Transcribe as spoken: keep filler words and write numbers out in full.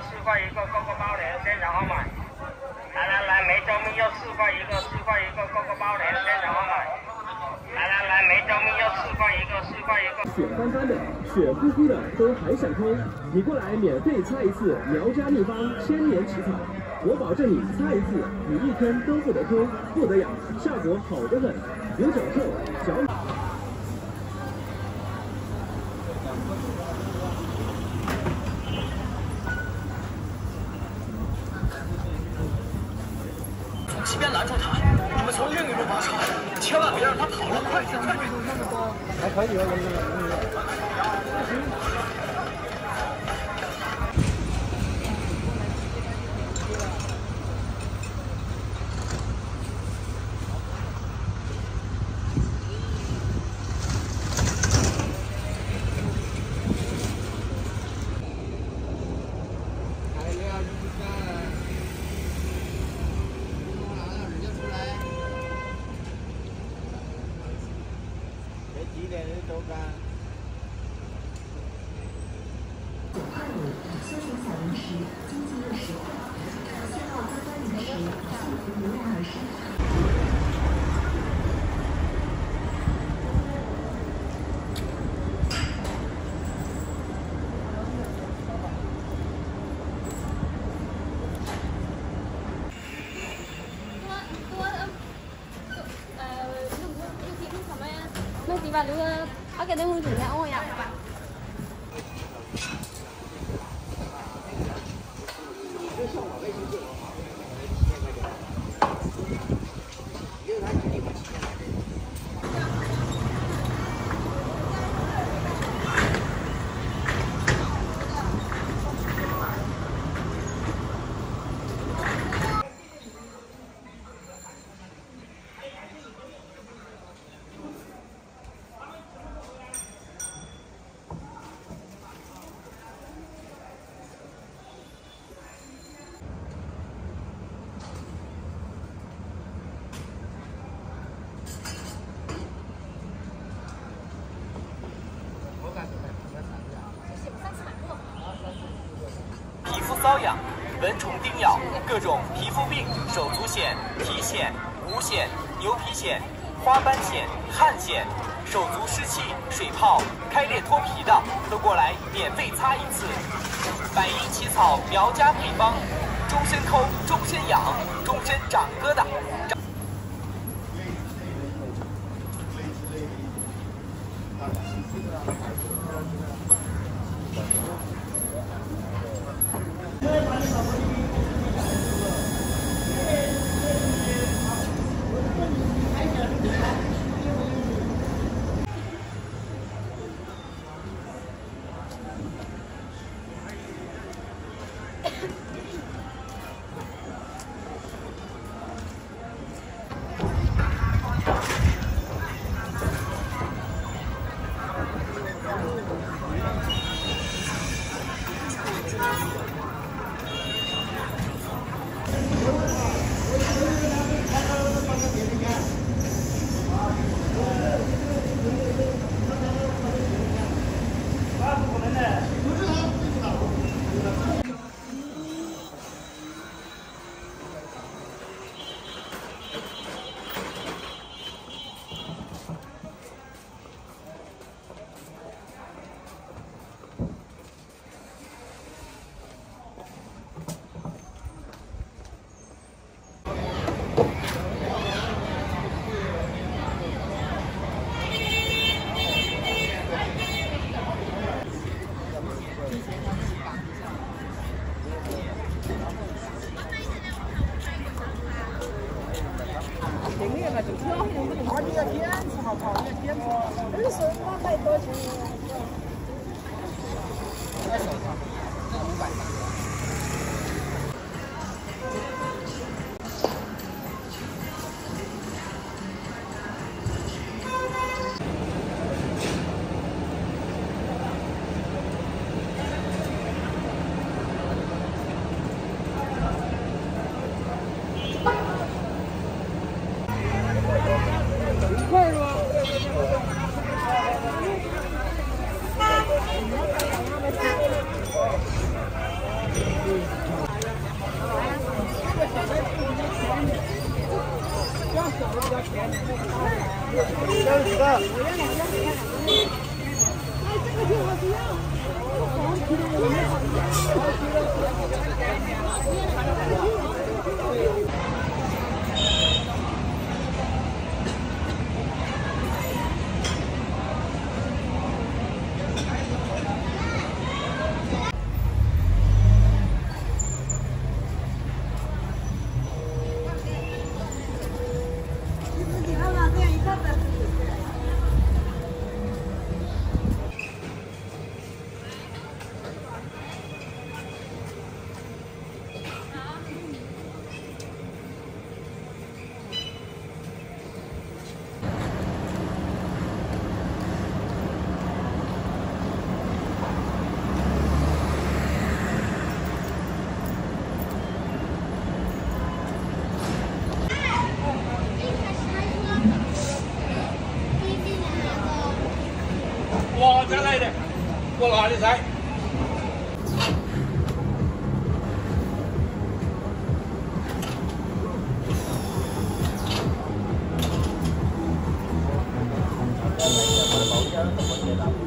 四块一个，购个包连，现场好买。来来来，梅州蜜柚四块一个，四块一个，购个包连，现场好买。来来来，梅州蜜柚四块一个，四块一个。 血斑斑的，血乎乎的，都还想偷？你过来免费擦一次苗家秘方千年奇草，我保证你擦一次，你一天都不得空，不得痒，效果好得很。有脚臭，脚。 西边拦住他，我们从另一路拔车，千万别让他跑了，快点！快点！还可以了，能能能。 几点的都干。 九块五，休闲小零食，经济又实惠，信号高端零食，幸福油然而生。 Và đưa ở cái đường thì nhau nha các bạn. 皮肤瘙痒、蚊虫叮咬、各种皮肤病、手足癣、皮癣、无癣、牛皮癣、花斑癣、汗癣、手足湿气、水泡、开裂脱皮的，都过来免费擦一次。百益奇草苗家配方，终身抠、终身痒、终身长疙瘩。 二十八块多钱。 在手上，这五百八。 一块吗？ 我才来的，我哪里来？ 保险怎么接的？